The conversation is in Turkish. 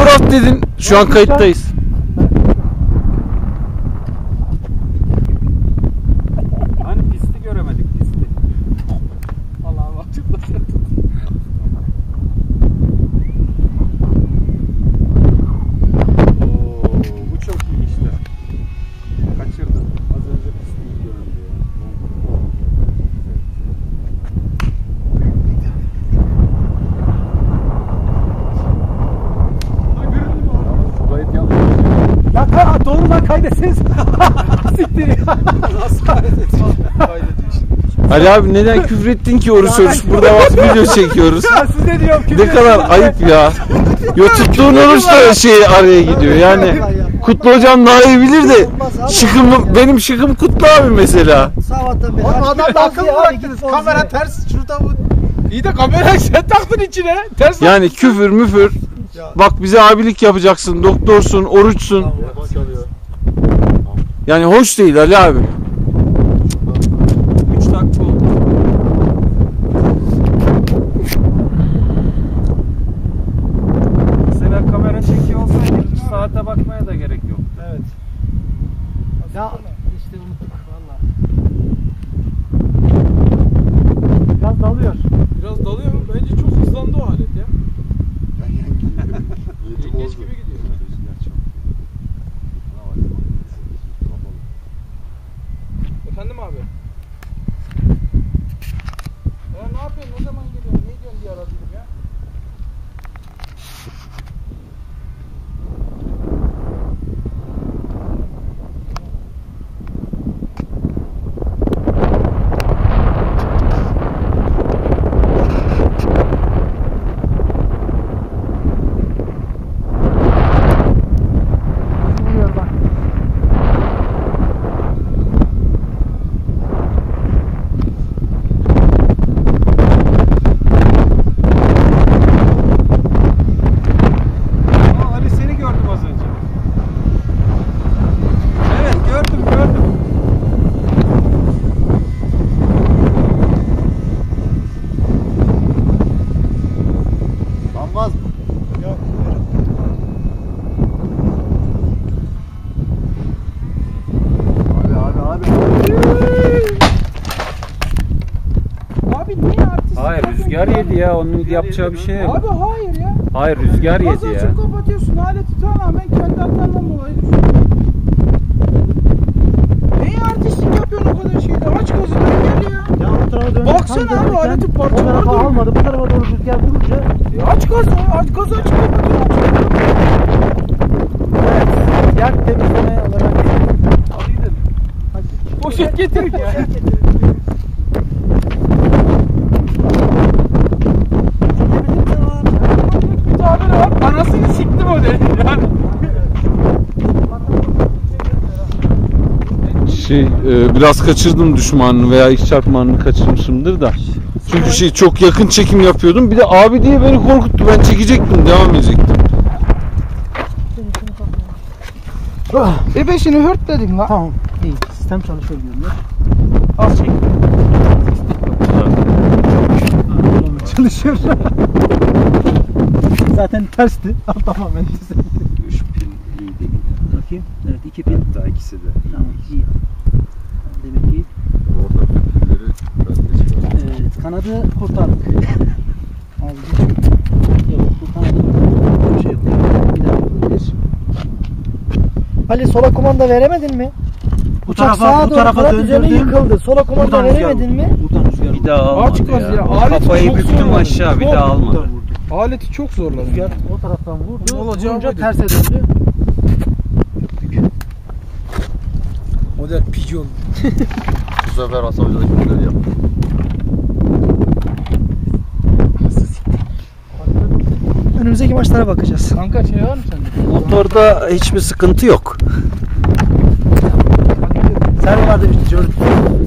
fotoğraf dedin. Şu an kayıttayız. Hani pisti göremedik pisti. Vallahi açıklasın. Bu çok iyi işte. Kaçırdım. Az önce pisti göründü ya. Ya doğru lan kaydetsiniz. Siktir ya. Nasıl kaydediyor? Ali abi neden küfür ettin ki oruç burada bak video çekiyoruz. Ya size diyorum Ne kadar ayıp ya. Yo tuttuğun oruç da şey araya gidiyor yani. Kutlu hocam daha iyi bilir de benim şıkım Kutlu abi mesela. Sabahtan beri. Adam akıllı bıraktınız. Kamera ters şurada bu. İyi de kamerayı sen taktın içine. Ters. Yani küfür müfür. Bak bize abilik yapacaksın. Doktorsun, oruçsun. Yani hoş değil Ali abi. 3 dakika oldu. Mesela kamera çekiyor olsaydı hiç saate bakmaya da gerek yok. Evet. Ya işte unuttuk valla. Biraz dalıyor. Biraz dalıyor mu? Bence çok hızlandı o alet ya. Yengeç gibi gidiyor. Efendim abi? Ne yapıyorsun? Ne zaman geliyorsun? Ne diyorsun diye aradım ya. Ali seni gördüm az önce. Evet gördüm. Lanmaz mı? Yok. Abi. Abi niye artist? Hayır rüzgar yedi ya. Onun yapacağı bir şey yok. Abi hayır ya. Hayır rüzgar Gaz yedi ya. açıp kapatıyorsun. Aleti tamamen kendi hatlarından dolayı. Neye artistlik yapıyorsun o kadar şeyde? Aç gazı dön gel ya. Ya bu tarafa dön. Baksana abi aleti O tarafa parçaladı. almadı. Bu tarafa doğru rüzgar vurunca. Aç gazı açıp kapatıyorsun. Evet. Yak temizlemeye olarak. Hadi gidelim. Poşet getirin ya. Bir tabiri var. Anasını siktim o dedi. Yani. Biraz kaçırdım düşmanını veya ilk çarpmanını kaçırmışımdır da. Çünkü çok yakın çekim yapıyordum. Bir de abi diye beni korkuttu. Ben çekecektim, devam edecektim. Bebeşini hört dedin lan. Tamam. İyi. Sistem çalışıyor diyorum ya. Az çek. Çalışıyor. Zaten tersti. Tamamen düzeldi. 3 pin iyi değil. Bakayım. Evet 2 pin. Hatta ikisi de iyi. Tamam iyi. Demek ki Orada pilleri ben de çıkardım. evet, kanadı kurtardık. Az bir evet, bu kanadı şey yapıyor. Bir daha yapabilir. Ali sola kumanda veremedin mi? Uçak sağa doğru kanat üzerine yıkıldı. Sola kumanda veremedin mi? Buradan rüzgar Bir daha almadı Aç gaz ya. O Aleti kafayı çok büktüm zorladı. aşağı bir Çok daha almadı. Aleti çok zorladı. Rüzgar o taraftan vurdu. Ne olacağı Vurunca buydu. terse döndü. Model pigeon. Bu sefer Hasan Hoca'daki pilleri yaptım. Önümüzdeki maçlara bakacağız. Kanka şey var mı sende? Motorda hiçbir sıkıntı yok. Servolar demişti.